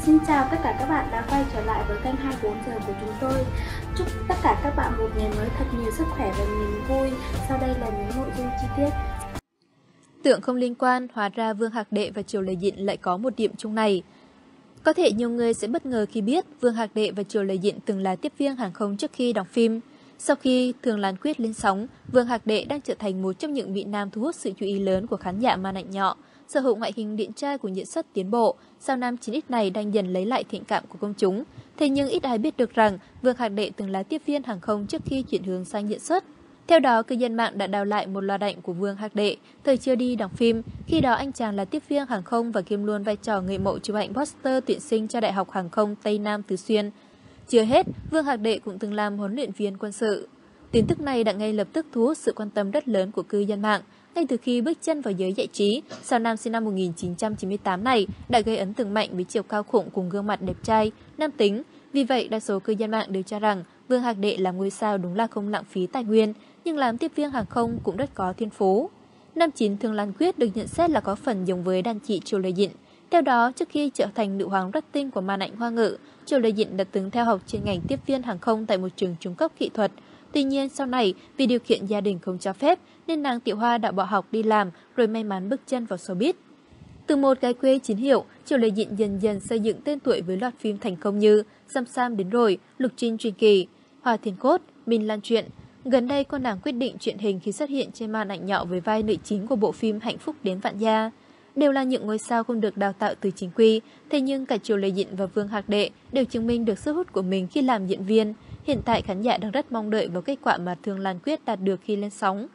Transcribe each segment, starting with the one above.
Xin chào tất cả các bạn đã quay trở lại với kênh 24 giờ của chúng tôi. Chúc tất cả các bạn một ngày mới thật nhiều sức khỏe và niềm vui. Sau đây là những nội dung chi tiết. Tưởng không liên quan, hóa ra Vương Hạc Đệ và Triều Lê Dịn lại có một điểm chung này. Có thể nhiều người sẽ bất ngờ khi biết Vương Hạc Đệ và Triều Lê Dịn từng là tiếp viên hàng không trước khi đóng phim. Sau khi Thường Lan Quyết lên sóng, Vương Hạc Đệ đang trở thành một trong những vị nam thu hút sự chú ý lớn của khán giả màn ảnh nhỏ. Sở hữu ngoại hình điển trai của diễn xuất tiến bộ, sao nam 9X này đang dần lấy lại thiện cảm của công chúng. Thế nhưng ít ai biết được rằng Vương Hạc Đệ từng là tiếp viên hàng không trước khi chuyển hướng sang diễn xuất. Theo đó, cư dân mạng đã đào lại một loạt ảnh của Vương Hạc Đệ thời chưa đi đóng phim. Khi đó anh chàng là tiếp viên hàng không và kiêm luôn vai trò người mẫu chụp ảnh poster tuyển sinh cho Đại học Hàng không Tây Nam Tứ Xuyên. Chưa hết, Vương Hạc Đệ cũng từng làm huấn luyện viên quân sự. Tin tức này đã ngay lập tức thu hút sự quan tâm rất lớn của cư dân mạng. Ngay từ khi bước chân vào giới giải trí, sao nam sinh năm 1998 này đã gây ấn tượng mạnh với chiều cao khủng cùng gương mặt đẹp trai, nam tính. Vì vậy, đa số cư dân mạng đều cho rằng Vương Hạc Đệ là ngôi sao đúng là không lãng phí tài nguyên, nhưng làm tiếp viên hàng không cũng rất có thiên phú. Nam chính Thường Lan Quyết được nhận xét là có phần giống với đàn chị Triều Lê Dịn. Theo đó, trước khi trở thành nữ hoàng rating của màn ảnh Hoa ngữ, Triều Lê Dịn đã từng theo học chuyên ngành tiếp viên hàng không tại một trường trung cấp kỹ thuật. Tuy nhiên, sau này, vì điều kiện gia đình không cho phép, nên nàng Tiểu Hoa đã bỏ học đi làm rồi may mắn bước chân vào showbiz. Từ một gái quê chính hiệu, Triều Lê Dịn dần dần xây dựng tên tuổi với loạt phim thành công như Sam Sam đến rồi, Lục Trinh truyền kỳ, Hoa Thiên Cốt, Minh Lan truyện. Gần đây, cô nàng quyết định truyện hình khi xuất hiện trên màn ảnh nhỏ với vai nữ chính của bộ phim Hạnh phúc đến vạn gia. Đều là những ngôi sao không được đào tạo từ chính quy, thế nhưng cả Triều Lê Dịn và Vương Hạc Đệ đều chứng minh được sức hút của mình khi làm diễn viên. Hiện tại khán giả đang rất mong đợi vào kết quả mà Thường Lan Quyết đạt được khi lên sóng.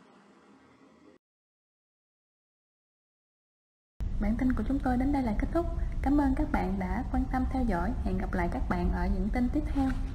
Bản tin của chúng tôi đến đây là kết thúc. Cảm ơn các bạn đã quan tâm theo dõi. Hẹn gặp lại các bạn ở những tin tiếp theo.